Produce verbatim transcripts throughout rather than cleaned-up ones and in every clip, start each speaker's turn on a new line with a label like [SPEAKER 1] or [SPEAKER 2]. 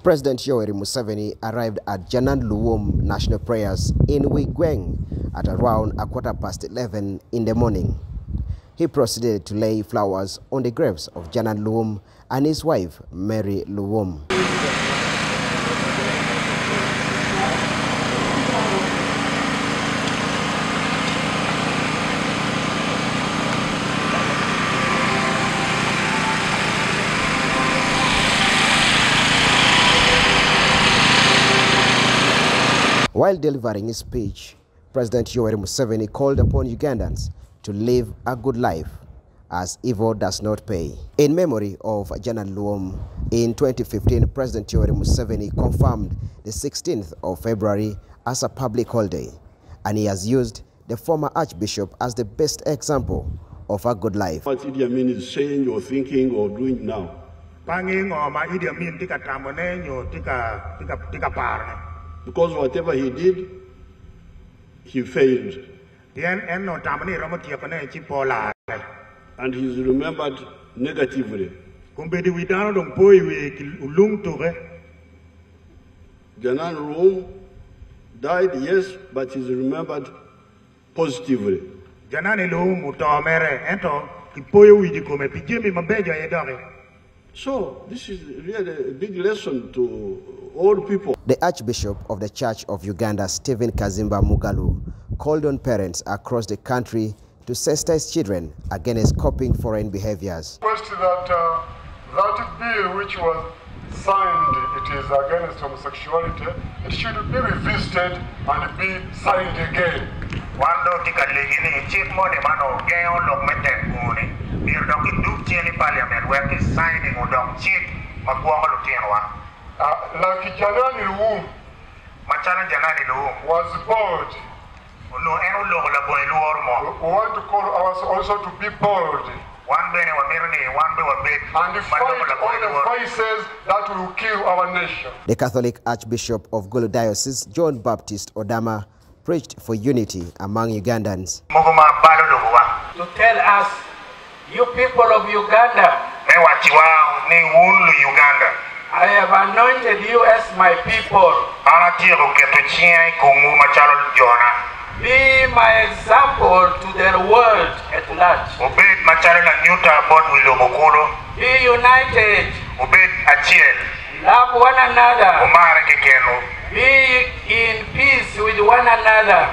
[SPEAKER 1] President Yoweri Museveni arrived at Janan Luwum National Prayers in Wigweng at around a quarter past eleven in the morning. He proceeded to lay flowers on the graves of Janan Luwum and his wife, Mary Luwum. While delivering his speech, President Yoweri Museveni called upon Ugandans to live a good life, as evil does not pay. In memory of Janan Luwum, in twenty fifteen, President Yoweri Museveni confirmed the sixteenth of February as a public holiday, and he has used the former Archbishop as the best example of a good life.
[SPEAKER 2] What Idi Amin is saying or thinking or doing now. Because whatever he did, he failed. And he's remembered negatively. Janan Luwum died, yes, but he's remembered positively. So, this is really a big lesson to all people.
[SPEAKER 1] The Archbishop of the Church of Uganda, Stephen Kazimba Mugalu, called on parents across the country to sensitize children against copying foreign behaviors.
[SPEAKER 3] Request that uh, that bill which was signed, it is against homosexuality, it should be revisited and be signed again. Uh, like Janan Luwum was bold. We want to call us also to be bold and fight all the voices that will kill our nation.
[SPEAKER 1] The Catholic Archbishop of Gulu Diocese, John Baptist Odama, preached for unity among Ugandans.
[SPEAKER 4] To tell us, you people of Uganda, I have anointed you as my people. Be my example to the world at large. Be united. Love one another. Be in peace with one another.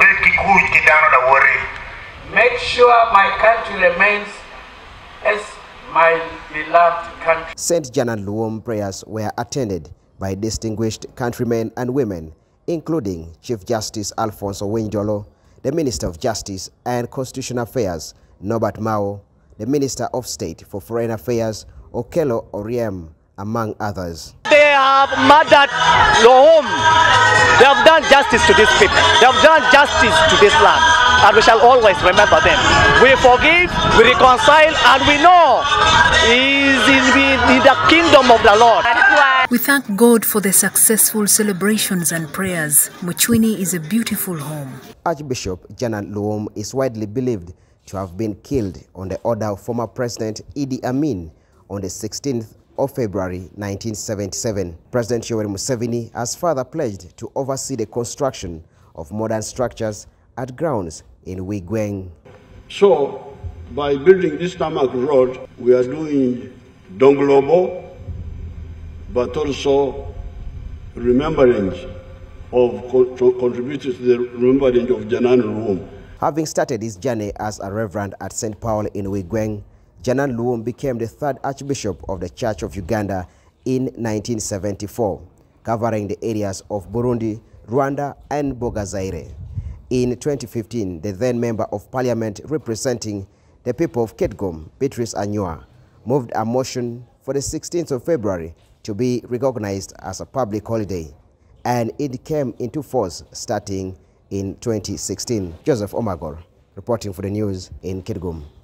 [SPEAKER 4] Make sure my country remains as my beloved country.
[SPEAKER 1] Saint Janan Luwum prayers were attended by distinguished countrymen and women, including Chief Justice Alphonse Owinjolo, the Minister of Justice and Constitutional Affairs, Norbert Mao, the Minister of State for Foreign Affairs, Okello Oryem, among others.
[SPEAKER 5] They have murdered Luwum. They have done justice to these people. They have done justice to this land, and we shall always remember them. We forgive, we reconcile, and we know He is in, in the kingdom of the Lord.
[SPEAKER 6] We thank God for the successful celebrations and prayers. Muchwini is a beautiful home.
[SPEAKER 1] Archbishop Janan Luwum is widely believed to have been killed on the order of former President Idi Amin on the sixteenth of February nineteen seventy-seven. President Yoweri Museveni has further pledged to oversee the construction of modern structures at grounds in Wigweng.
[SPEAKER 2] So, by building this tarmac road, we are doing Donglobo, but also remembering of contributing to the remembering of Janan Luwum.
[SPEAKER 1] Having started his journey as a reverend at Saint Paul in Wigweng, Janan Luwum became the third Archbishop of the Church of Uganda in nineteen seventy-four, covering the areas of Burundi, Rwanda, and Bogazaire. In twenty fifteen, the then Member of Parliament representing the people of Kitgum, Beatrice Anyua, moved a motion for the sixteenth of February to be recognized as a public holiday, and it came into force starting in twenty sixteen. Joseph Omagor, reporting for the news in Kitgum.